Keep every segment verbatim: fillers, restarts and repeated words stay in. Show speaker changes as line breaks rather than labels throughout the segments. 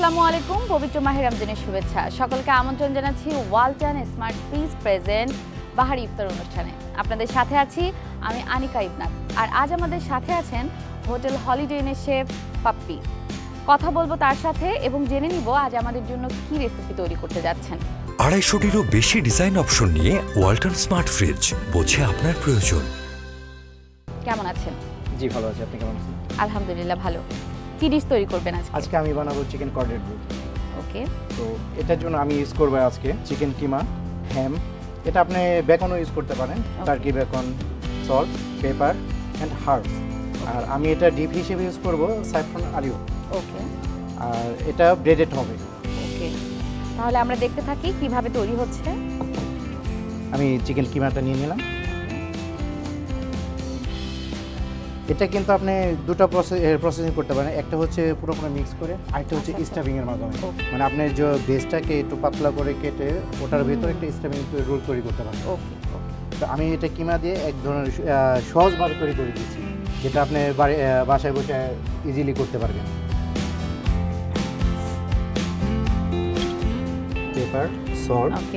আসসালামু আলাইকুম, পবিত্র মাহে রমজানের শুভেচ্ছা। সকলকে আমন্ত্রণ জানাচ্ছি ওয়ালটন স্মার্ট ফ্রিজ প্রেজেন্ট বাহারি ইফতার অনুষ্ঠানে। আপনাদের সাথে আছি আমি আনিকা ইবনাথ, আর আজ আমাদের সাথে আছেন হোটেল হলিডে ইনের শেফ পাপ্পি। কথা বলবো তার সাথে এবং জেনে নিব আজ আমাদের জন্য কি রেসিপি তৈরি করতে যাচ্ছেন।
আড়াইশোটিরও বেশি ডিজাইন অপশন নিয়ে ওয়ালটন স্মার্ট ফ্রিজ, বোঝে আপনার প্রয়োজন।
কেমন আছেন?
জি ভালো আছি, আপনি কেমন আছেন?
আলহামদুলিল্লাহ ভালো। কি ডিশ তৈরি করবেন আজকে?
আজকে আমি বানাবো চিকেন কর্ডেড বিফ।
ওকে,
তো এটার জন্য আমি ইউজ করবো আজকে চিকেন কিমা, হ্যাম, এটা আপনি বেকনও ইউজ করতে পারেন, turkey bacon, salt, pepper and herbs. আর আমি এটা ডিপ হিসেবে ইউজ করবো স্যাফরন আলিও।
ওকে,
আর এটা ব্রেডেড হবে।
ওকে, তাহলে আমরা দেখতে থাকি কিভাবে তৈরি হচ্ছে।
আমি চিকেন কিমাটা নিয়ে নিলাম। এটা কিন্তু আপনি দুটো প্রসেস প্রসেসিং করতে পারেন, একটা হচ্ছে পুরোপুরি মিক্স করে, আরেকটা হচ্ছে স্টাফিং এর মাধ্যমে। মানে আপনি যে বেসটাকে একটু পাতলা করে কেটে ওটার ভিতরে একটা স্টাফিং রোল তৈরি করতে পারেন।
ওকে,
তো আমি এটা কিমা দিয়ে এক ধরনের সহজভাবে তৈরি করে দিচ্ছি, যেটা আপনি বাসায় বসে ইজিলি করতে পারবেন। পেপার, সল্ট,
ওকে,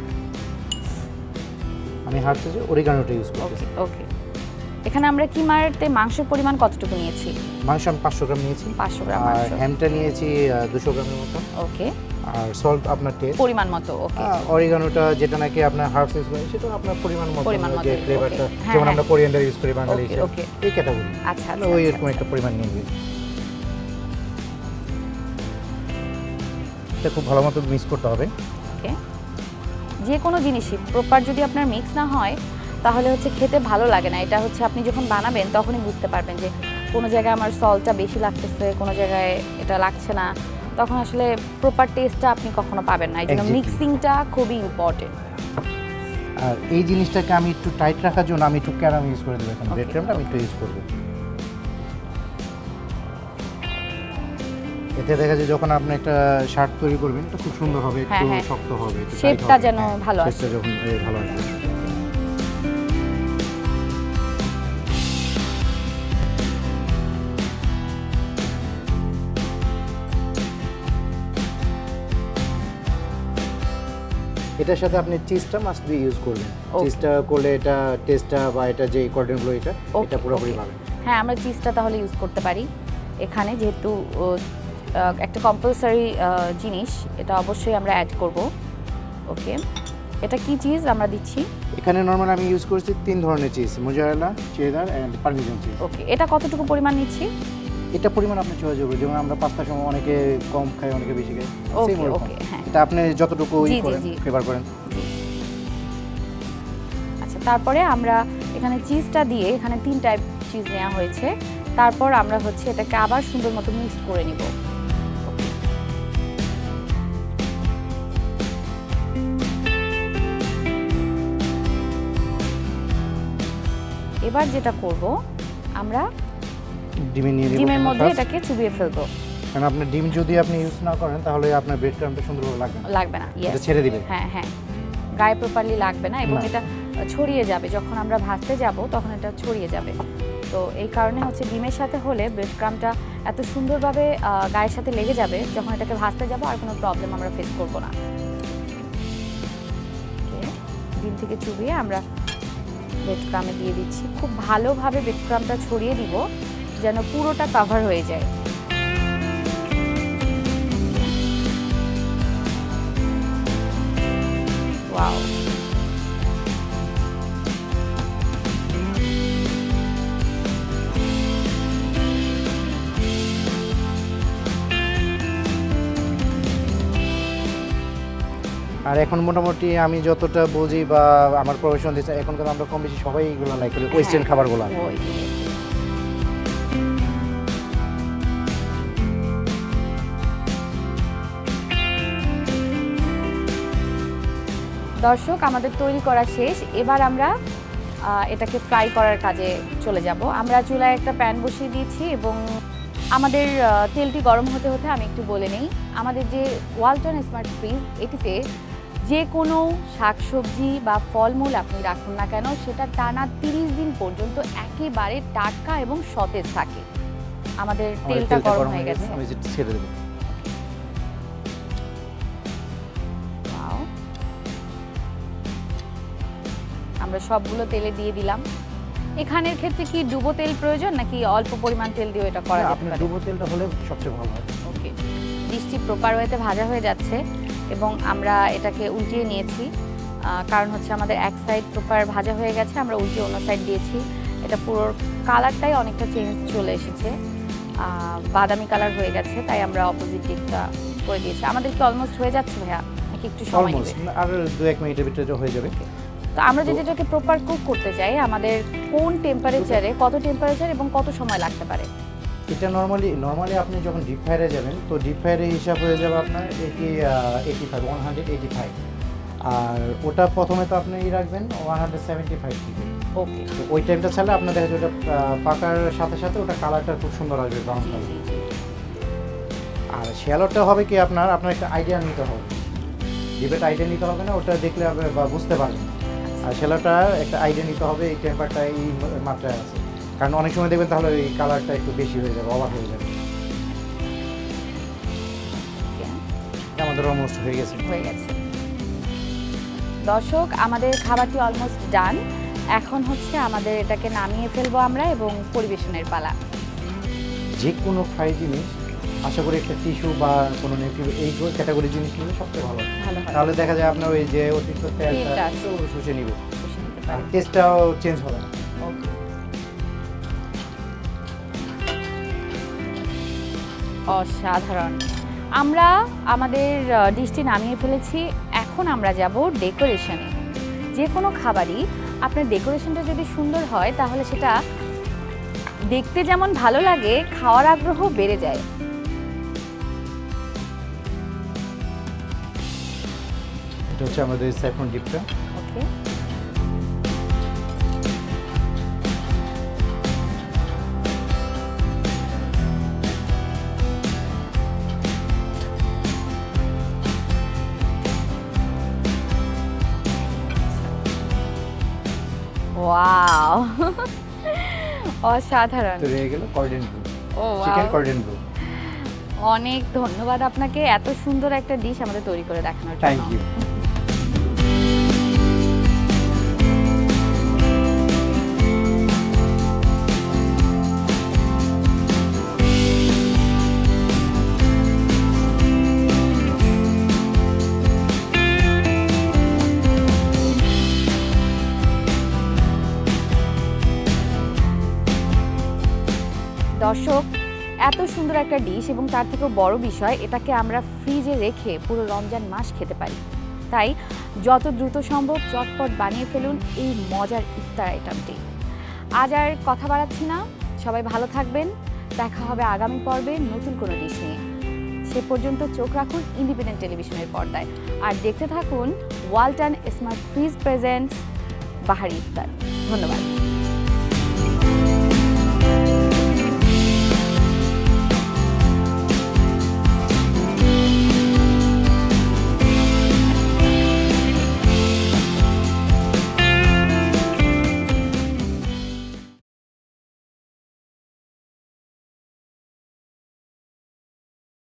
আমি হার্বস অরিগানোটা ইউজ করছি।
ওকে, এখানে আমরা কিমাতে মাংসের পরিমাণ কতটুকু নিয়েছি?
মাংস আমি পাঁচশো গ্রাম নিয়েছি।
পাঁচশো গ্রাম।
আর হ্যামটা নিয়েছি দুশো গ্রামের মতো।
ওকে,
আর সল্ট আপনার টেস্ট
পরিমাণ মতো। ওকে,
অরিগানোটা যেটা নাকি আপনার হার্বস ইউজ করেন সেটা আপনার পরিমাণ মতো,
পরিমাণ মতো
যে ফ্লেভারটা যেমন আমরা কোরিয়ান্ডার ইউজ করি বাঙালি হিসেবে।
ওকে,
এই ক্যাটাগরি।
আচ্ছা আচ্ছা,
ওই এরকম একটা পরিমাণ নিয়ে নিন। এটা খুব ভালো মতো মিক্স করতে হবে।
ওকে, যে কোনো জিনিসই প্রপার যদি আপনার মিক্স না হয় তাহলে হচ্ছে খেতে ভালো লাগে না। এটা হচ্ছে আপনি যখন বানাবেন তখনই বুঝতে পারবেন যে কোনো জায়গায় আমার সল্টটা বেশি লাগতেছে, কোনো জায়গায় এটা লাগছে না, তখন আসলে প্রপার টেস্টটা আপনি কখনো পাবেন না। এই জন্য মিক্সিংটা খুবই ইম্পর্টেন্ট।
আর এই জিনিসটাকে আমি একটু টাইট রাখার জন্য আমি একটু ক্যারাম ইউজ করে দেবো। এখন ব্রেড ক্রামটা আমি একটু ইউজ করবো। এতে দেখা যায় যখন আপনি একটা শার্ট তৈরি করবেন এটা খুব সুন্দর হবে, একটু শক্ত হবে,
শেপটা যেন ভালো আসে।
যখন ভালো আসবে। এটার সাথে আপনি চিজটা মাস্ট বি ইউজ করবেন। চিজটা করলে এটা টেস্টটা বা এটা যে কর্ডেনগুলো এটা এটা পুরোপুরি ভালো।
হ্যাঁ, আমরা চিজটা তাহলে ইউজ করতে পারি এখানে, যেহেতু একটা কম্পালসারি জিনিস, এটা অবশ্যই আমরা অ্যাড করব। ওকে, এটা কি চিজ আমরা দিচ্ছি?
এখানে নরমাল আমি ইউজ করছি তিন ধরনের cheese, mozzarella, cheddar and parmesan cheese.
Okay, এটা কতটুকু পরিমাণ নিচ্ছি?
এটা পরিমাণ আপনি চয়েস করবেন, যেমন আমরা পাস্তার সময় অনেকে কম খায় অনেকে বেশি খায়।
ওকে, ওকে, হ্যাঁ,
এটা আপনি যতটুকু ই করেন ফেভার করেন।
আচ্ছা, তারপরে আমরা এখানে চিজটা দিয়ে, এখানে তিন টাইপ চিজ নেওয়া হয়েছে, তারপর আমরা হচ্ছে এটাকে আবার সুন্দর মতো মিক্স করে নিব। এবার যেটা করব, আমরা ডিমের মধ্যে এটাকে চুবিয়ে ফেলবো।
কারণ আপনি ডিম যদি আপনি ইউজ না করেন তাহলে আপনার ব্রেড ক্রাম্বটা সুন্দরভাবে লাগবে না।
লাগবে না,
এটা ছেড়ে দিবে।
হ্যাঁ হ্যাঁ, গায়ে প্রপারলি লাগবে না এবং এটা ছড়িয়ে যাবে। যখন আমরা ভাজতে যাব তখন এটা ছড়িয়ে যাবে। তো এই কারণে হচ্ছে ডিমের সাথে হলে ব্রেড ক্রাম্বটা এত সুন্দরভাবে গায়ের সাথে লেগে যাবে, যখন এটাকে ভাজতে যাব আর কোনো প্রবলেম আমরা ফেস করব না। ডিম থেকে চুবিয়ে আমরা ব্রেড ক্রাম্বে দিয়ে দিচ্ছি। খুব ভালোভাবে ব্রেড ক্রাম্বটা ছড়িয়ে দিব যেন পুরোটা কভার হয়ে যায়। ওয়াও,
আর এখন মোটামুটি আমি যতটা বুঝি বা আমার প্রফেশন দিচ্ছে, এখন কিন্তু আমরা কম বেশি সবাই এগুলো লাইক করি, ওয়েস্টার্ন খাবারগুলো।
দর্শক, আমাদের তৈরি করা শেষ। এবার আমরা এটাকে ফ্রাই করার কাজে চলে যাব। আমরা চুলায় একটা প্যান বসিয়ে দিয়েছি এবং আমাদের তেলটি গরম হতে হতে আমি একটু বলে নেই, আমাদের যে ওয়ালটন স্মার্ট ফ্রিজ, এটিতে যে কোনো শাকসবজি বা ফলমূল আপনি রাখুন না কেন সেটা টানা তিরিশ দিন পর্যন্ত একেবারে টাটকা এবং সতেজ থাকে। আমাদের তেলটা গরম হয়ে গেছে,
ছেড়ে দেব।
আমরা সবগুলো তেলে দিয়ে দিলাম। এখানের ক্ষেত্রে কি ডুবো তেল প্রয়োজন নাকি অল্প পরিমাণ তেল দিয়ে এটা করা যেতে পারে?
ডুবো তেলটা হলে সবচেয়ে ভালো হয়।
ওকে, ডিশটি প্রপার ওয়েতে ভাজা হয়ে যাচ্ছে এবং আমরা এটাকে উল্টিয়ে নিয়েছি, কারণ হচ্ছে আমাদের এক সাইড প্রপার ভাজা হয়ে গেছে, আমরা উল্টিয়ে অন্য সাইড দিয়েছি। এটা পুরো কালারটাই অনেকটা চেঞ্জ চলে এসেছে, বাদামি কালার হয়ে গেছে, তাই আমরা অপোজিট দিকটা করে দিয়েছি। আমাদের কি অলমোস্ট হয়ে যাচ্ছে ভাইয়া নাকি একটু সময় নেবে?
আর দু এক মিনিটের ভিতরে হয়ে যাবে।
তো আমরা যদি এটাকে প্রপার কুক করতে চাই, আমাদের কোন টেম্পারেচারে, কত টেম্পারেচার এবং কত সময় লাগতে পারে?
এটা নরমালি নরমালি আপনি যখন ডিপ ফ্রায়ারে যাবেন তো ডিপ ফ্রায়ারে হিসাব হয়ে যাবে আপনার eighty eighty five one hundred eighty five, আর ওটা প্রথমে তো আপনি রাখবেন one hundred seventy five degree.
Okay, তো
ওই টাইমটা ছাড়লে আপনার দেখা যায় ওটা পাকার সাথে সাথে ওটা কালারটা খুব সুন্দর আসবে, ব্রাউন কালার। আর শ্যালোটা হবে কি আপনার আপনার একটা আইডিয়া নিতে হবে, ডিপের আইডিয়া নিতে হবে না, ওটা দেখলে বা বুঝতে পারবেন। আর শ্যালোটা একটা আইডিয়া নিতে হবে এই টেম্পারটা এই মাত্রায় আছে, কারণ অনেক সময় দেখবেন তাহলে এই কালারটা একটু বেশি হয়ে যাবে, অবাক হয়ে যাবে। আমাদের অলমোস্ট হয়ে গেছে
হয়ে গেছে দর্শক, আমাদের খাবারটি অলমোস্ট ডান। এখন হচ্ছে আমাদের এটাকে নামিয়ে ফেলবো আমরা এবং পরিবেশনের পালা।
যে কোনো ফ্রাই জিনিস আশা করি একটা টিস্যু বা কোনো নেটিভ এই ক্যাটাগরি জিনিস নিলে সবচেয়ে ভালো, তাহলে দেখা যায় আপনার ওই যে অতিরিক্ত তেলটা শুষে নিবে, আর টেস্টটাও চেঞ্জ হবে না।
অসাধারণ। আমরা আমাদের ডিশটি নামিয়ে ফেলেছি, এখন আমরা যাব ডেকোরেশনে। যে কোনো খাবারই আপনার ডেকোরেশনটা যদি সুন্দর হয় তাহলে সেটা দেখতে যেমন ভালো লাগে, খাওয়ার আগ্রহ বেড়ে যায়।
এটা হচ্ছে আমাদের স্যাফরন ডিপটা।
ওকে, ওয়াও, অসাধারণ।
তো রয়ে গেল কর্ডন ব্লু,
ও
চিকেন কর্ডন ব্লু।
অনেক ধন্যবাদ আপনাকে এত সুন্দর একটা ডিশ আমাদের তৈরি করে দেখানোর জন্য।
Thank you.
দর্শক, এত সুন্দর একটা ডিশ এবং তার থেকেও বড় বিষয়, এটাকে আমরা ফ্রিজে রেখে পুরো রমজান মাস খেতে পারি। তাই যত দ্রুত সম্ভব চটপট বানিয়ে ফেলুন এই মজার ইফতার আইটেমটি। আজ আর কথা বাড়াচ্ছি না, সবাই ভালো থাকবেন। দেখা হবে আগামী পর্বে নতুন কোনো ডিশ নিয়ে। সে পর্যন্ত চোখ রাখুন ইন্ডিপেন্ডেন্ট টেলিভিশনের পর্দায় আর দেখতে থাকুন ওয়ালটন স্মার্ট ফ্রিজ প্রেজেন্টস বাহারি ইফতার। ধন্যবাদ।